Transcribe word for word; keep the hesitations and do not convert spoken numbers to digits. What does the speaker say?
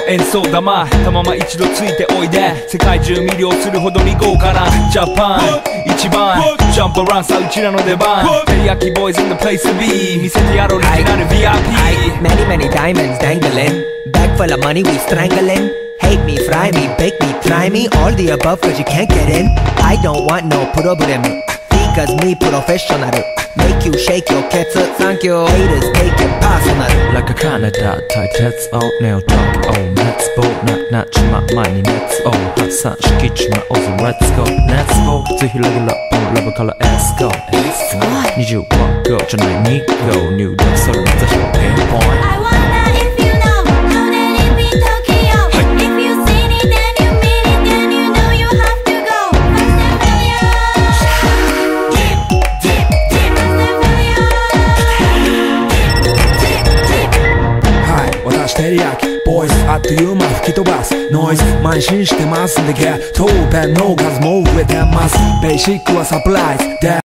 演奏玉たまま一度ついておいで世界中魅了するほどに豪華なジャパン一番ジャンプアランさうちらの出番テリヤキボーイズ in the place to be 見せてやろうオリジナル ブイアイピー Many many diamonds dangling Bag full of money we strangling Hate me, fry me, bake me, try me All the above cause you can't get in I don't want no problem Because me professional Make you shake your cats Thank you Haters take it personal Like a Canada tight heads out Nail talk oh let's go Knock knock my money let's go Hot sun敷地まおず let's go Let's go ぜひレギュラーラブから let's go Let's go にじゅういち号じゃないに号入力それ目指しのピンポイント I wonder if you know Know that it be Tokyo If you seen it then you mean it Then you know you have to go First and furious Dip, dip, dip First and furious はい、私テリヤキボイスあっという間吹き飛ばすノイズ慢心してますんでゲットペンの数も増えてますベーシックはサプライズで